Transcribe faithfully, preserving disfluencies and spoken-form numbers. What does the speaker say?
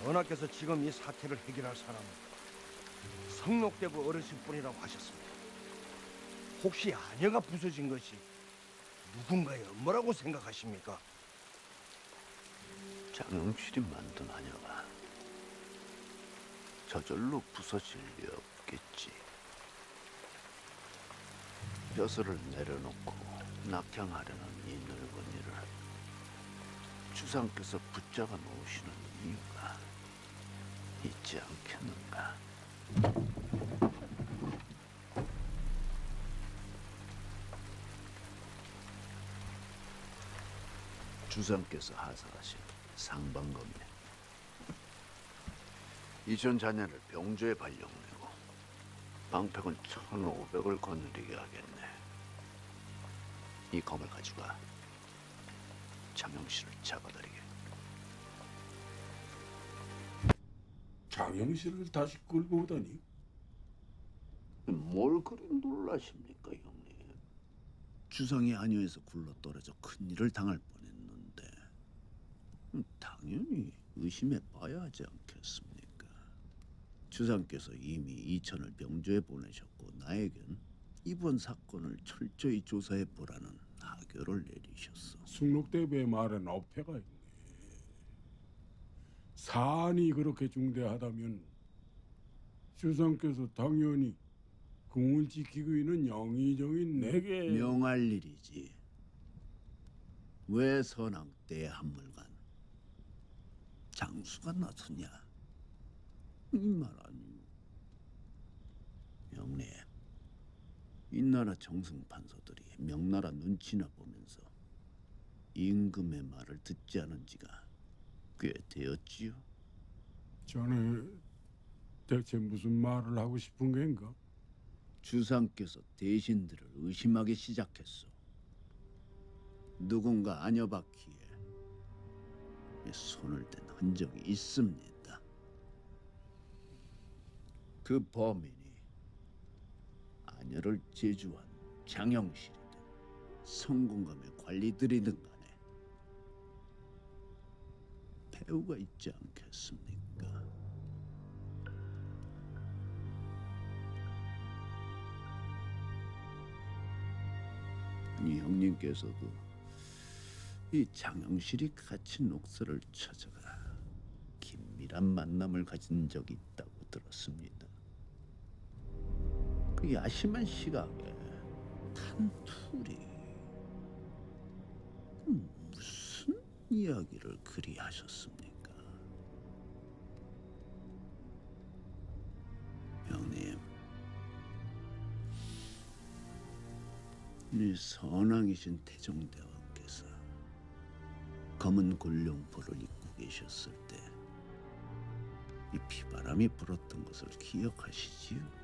전하께서 지금 이 사태를 해결할 사람은 성록대부 어르신뿐이라고 하셨습니다. 혹시 아녀가 부서진 것이 누군가의 업무라고 생각하십니까? 장영실이 만든 아녀가 저절로 부서질 리 없겠지. 벼슬을 내려놓고 낙향하려는 이 늙은이를 주상께서 붙잡아 놓으시는 이유가 있지 않겠는가? 주상께서 하사하신 상방검에 이전 자녀를 병조에 발령내고 방패군 천오백을 거느리게 하겠네. 이 검을 가져가 장영실을 잡아들이게. 장영실을 다시 끌고 오다니? 뭘 그리 놀라십니까, 형님? 주상이 아녀에서 굴러떨어져 큰일을 당할 뻔했는데 당연히 의심해 봐야 하지 않겠습니까? 주상께서 이미 이천을 병조에 보내셨고 나에겐 이번 사건을 철저히 조사해 보라는 하교를 내리셨어. 숙록대부의 말엔 어폐가 있네. 사안이 그렇게 중대하다면 주상께서 당연히 궁을 지키고 있는 영의정인 내게 명할 일이지. 왜 선왕대의 한물간 장수가 나서냐? 이 말 아니오. 형님, 이 나라 정승판서들이 명나라 눈치나 보면서 임금의 말을 듣지 않은 지가 꽤 되었지요. 자네 대체 무슨 말을 하고 싶은 겐가? 주상께서 대신들을 의심하기 시작했어. 누군가 아녀바퀴에 손을 댄 흔적이 있습니다. 그 범인이 아녀를 제주한 장영실이든 성군감의 관리들이든 간에 배우가 있지 않겠습니까? 아니, 형님께서도 이 장영실이 갇힌 옥서를 찾아가 긴밀한 만남을 가진 적이 있다고 들었습니다. 그 야심한 시각에 탄툴이 무슨 이야기를 그리 하셨습니까? 형님, 이 선왕이신 태종대왕께서 검은 곤룡포를 입고 계셨을 때 이 피바람이 불었던 것을 기억하시지요?